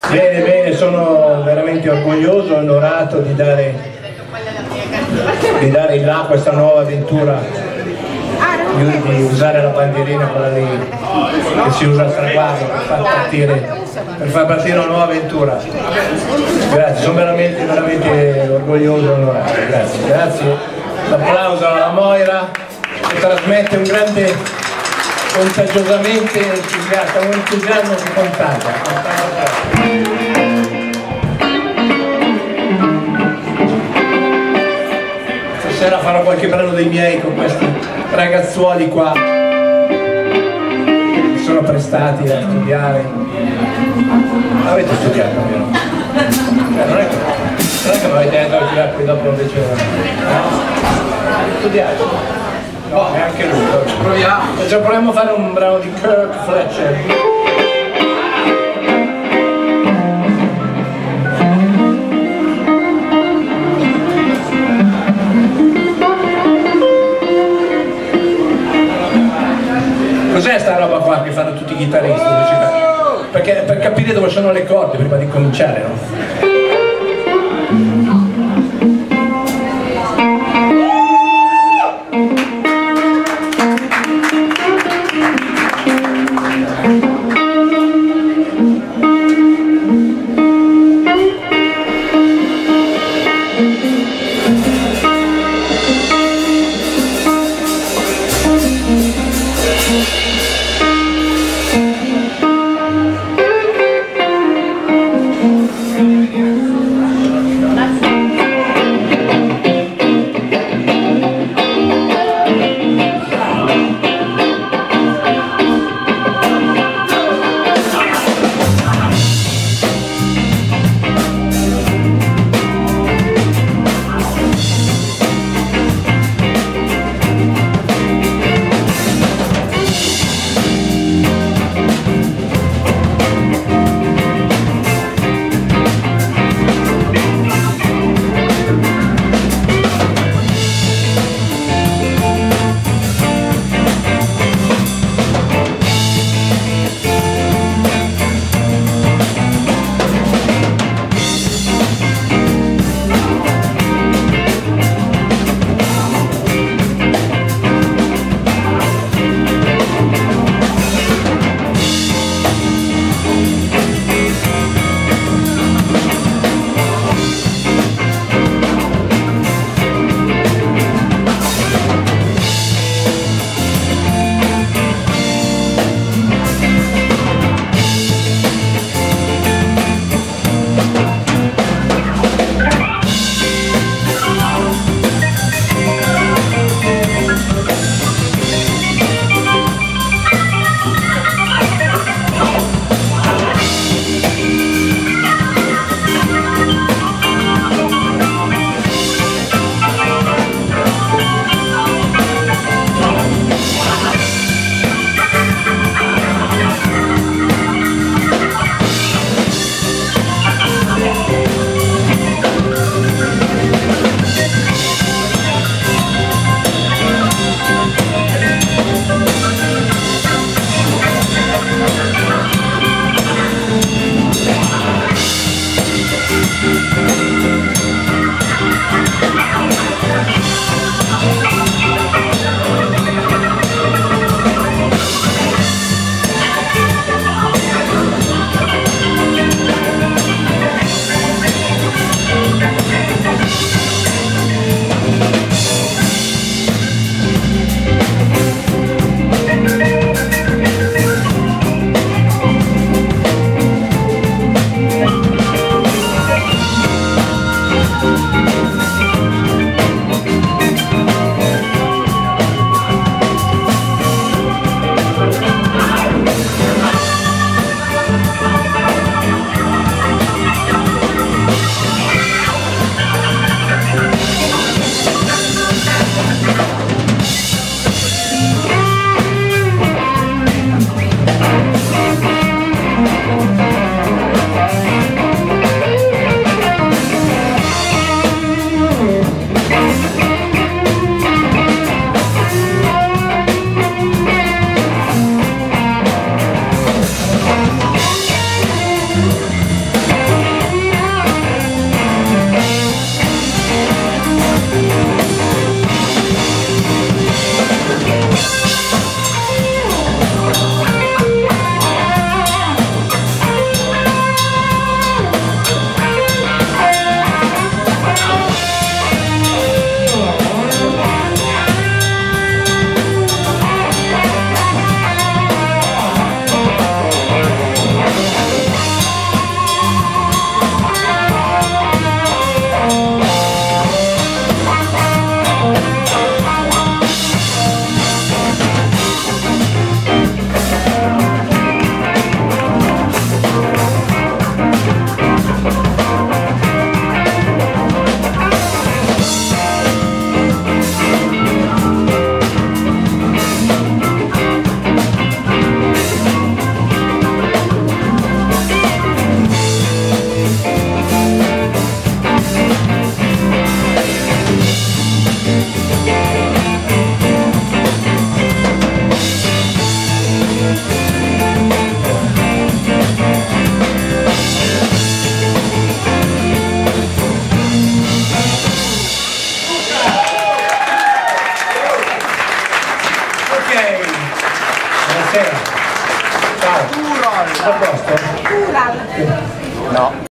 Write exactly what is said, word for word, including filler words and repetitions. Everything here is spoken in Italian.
Bene, bene, sono veramente orgoglioso, onorato di dare, di dare il là a questa nuova avventura, di, di usare la bandierina, quella lì che si usa al traguardo per far partire, per far partire una nuova avventura. Grazie, sono veramente, veramente orgoglioso e onorato, grazie, grazie. L'applauso alla Moira che trasmette un grande, contagiosamente entusiasta, un entusiasmo che contagia. Stasera farò qualche brano dei miei con questi ragazzuoli qua che si sono prestati a studiare. Avete studiato vero? Cioè, non è che, non è che mi avete detto a studiare poi dopo invece studiate? No, neanche lui. Ci proviamo. Ci proviamo a fare un brano di Kirk Fletcher. Cos'è sta roba qua che fanno tutti i chitarristi? Perché per capire dove sono le corde prima di cominciare, no? Ok, buonasera. Ciao. A posto? No.